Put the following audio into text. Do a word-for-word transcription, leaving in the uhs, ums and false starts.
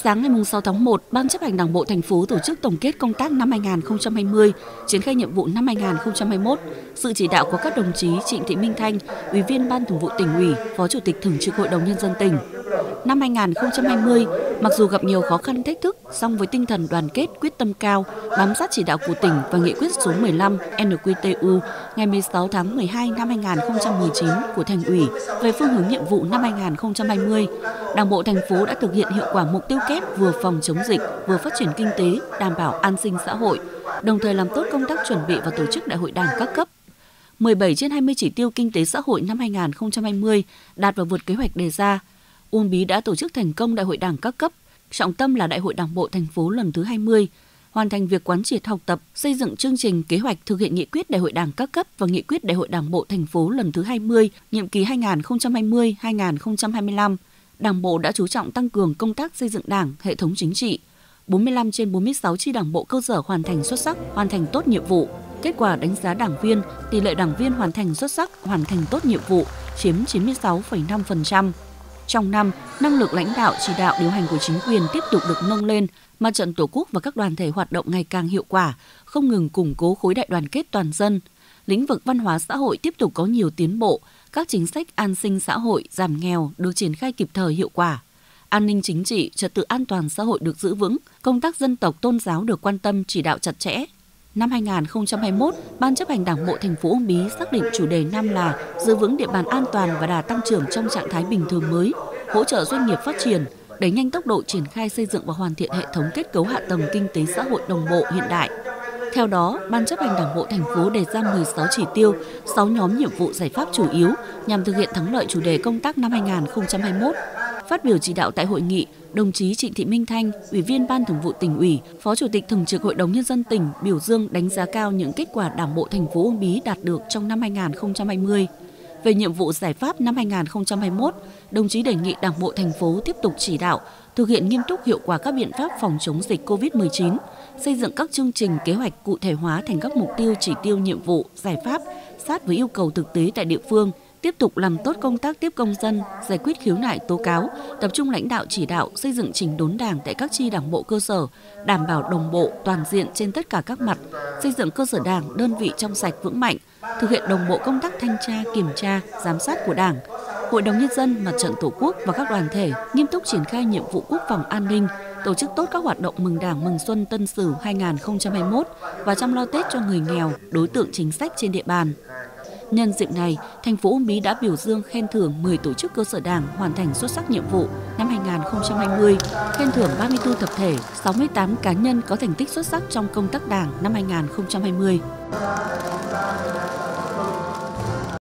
Sáng ngày sáu tháng một, Ban chấp hành Đảng bộ thành phố tổ chức tổng kết công tác năm hai nghìn không trăm hai mươi, triển khai nhiệm vụ năm hai nghìn không trăm hai mươi mốt. Sự chỉ đạo của các đồng chí Trịnh Thị Minh Thanh, Ủy viên Ban Thường vụ Tỉnh ủy, Phó Chủ tịch Thường trực Hội đồng Nhân dân tỉnh. Năm hai nghìn không trăm hai mươi, mặc dù gặp nhiều khó khăn thách thức, song với tinh thần đoàn kết, quyết tâm cao, bám sát chỉ đạo của tỉnh và nghị quyết số mười lăm N Q T U ngày mười sáu tháng mười hai năm hai nghìn không trăm mười chín của Thành ủy về phương hướng nhiệm vụ năm hai nghìn không trăm hai mươi, Đảng bộ thành phố đã thực hiện hiệu quả mục tiêu kép vừa phòng chống dịch, vừa phát triển kinh tế, đảm bảo an sinh xã hội, đồng thời làm tốt công tác chuẩn bị và tổ chức đại hội Đảng các cấp. mười bảy trên hai mươi chỉ tiêu kinh tế xã hội năm hai nghìn không trăm hai mươi đạt và vượt kế hoạch đề ra. Uông Bí đã tổ chức thành công đại hội Đảng các cấp, trọng tâm là đại hội Đảng bộ thành phố lần thứ hai mươi, hoàn thành việc quán triệt học tập, xây dựng chương trình kế hoạch thực hiện nghị quyết đại hội Đảng các cấp và nghị quyết đại hội Đảng bộ thành phố lần thứ hai mươi, nhiệm kỳ hai nghìn không trăm hai mươi đến hai nghìn không trăm hai mươi lăm. Đảng bộ đã chú trọng tăng cường công tác xây dựng Đảng, hệ thống chính trị. bốn mươi lăm trên bốn mươi sáu chi Đảng bộ cơ sở hoàn thành xuất sắc, hoàn thành tốt nhiệm vụ. Kết quả đánh giá đảng viên, tỷ lệ đảng viên hoàn thành xuất sắc, hoàn thành tốt nhiệm vụ chiếm chín mươi sáu phẩy năm phần trăm. Trong năm, năng lực lãnh đạo, chỉ đạo, điều hành của chính quyền tiếp tục được nâng lên, Mặt trận Tổ quốc và các đoàn thể hoạt động ngày càng hiệu quả, không ngừng củng cố khối đại đoàn kết toàn dân. Lĩnh vực văn hóa xã hội tiếp tục có nhiều tiến bộ, các chính sách an sinh xã hội, giảm nghèo được triển khai kịp thời hiệu quả. An ninh chính trị, trật tự an toàn xã hội được giữ vững, công tác dân tộc tôn giáo được quan tâm chỉ đạo chặt chẽ. Năm hai nghìn không trăm hai mươi mốt, Ban chấp hành Đảng bộ thành phố Uông Bí xác định chủ đề năm là giữ vững địa bàn an toàn và đà tăng trưởng trong trạng thái bình thường mới, hỗ trợ doanh nghiệp phát triển, đẩy nhanh tốc độ triển khai xây dựng và hoàn thiện hệ thống kết cấu hạ tầng kinh tế xã hội đồng bộ hiện đại. Theo đó, Ban chấp hành Đảng bộ thành phố đề ra mười sáu chỉ tiêu, sáu nhóm nhiệm vụ giải pháp chủ yếu nhằm thực hiện thắng lợi chủ đề công tác năm hai nghìn không trăm hai mươi mốt. Phát biểu chỉ đạo tại hội nghị, đồng chí Trịnh Thị Minh Thanh, Ủy viên Ban Thường vụ Tỉnh ủy, Phó Chủ tịch Thường trực Hội đồng Nhân dân tỉnh biểu dương đánh giá cao những kết quả Đảng bộ thành phố Uông Bí đạt được trong năm hai nghìn không trăm hai mươi. Về nhiệm vụ giải pháp năm hai nghìn không trăm hai mươi mốt, đồng chí đề nghị Đảng bộ thành phố tiếp tục chỉ đạo, thực hiện nghiêm túc hiệu quả các biện pháp phòng chống dịch covid mười chín, xây dựng các chương trình kế hoạch cụ thể hóa thành các mục tiêu, chỉ tiêu, nhiệm vụ, giải pháp sát với yêu cầu thực tế tại địa phương, tiếp tục làm tốt công tác tiếp công dân, giải quyết khiếu nại tố cáo, tập trung lãnh đạo chỉ đạo xây dựng chỉnh đốn Đảng tại các chi Đảng bộ cơ sở, đảm bảo đồng bộ toàn diện trên tất cả các mặt, xây dựng cơ sở Đảng, đơn vị trong sạch vững mạnh, thực hiện đồng bộ công tác thanh tra, kiểm tra, giám sát của Đảng. Hội đồng Nhân dân, Mặt trận Tổ quốc và các đoàn thể nghiêm túc triển khai nhiệm vụ quốc phòng an ninh, tổ chức tốt các hoạt động mừng Đảng mừng Xuân Tân Sửu hai nghìn không trăm hai mươi mốt và chăm lo Tết cho người nghèo, đối tượng chính sách trên địa bàn. Nhân dịp này, thành phố Uông Bí đã biểu dương khen thưởng mười tổ chức cơ sở Đảng hoàn thành xuất sắc nhiệm vụ năm hai nghìn không trăm hai mươi, khen thưởng ba mươi tư tập thể, sáu mươi tám cá nhân có thành tích xuất sắc trong công tác Đảng năm hai nghìn không trăm hai mươi.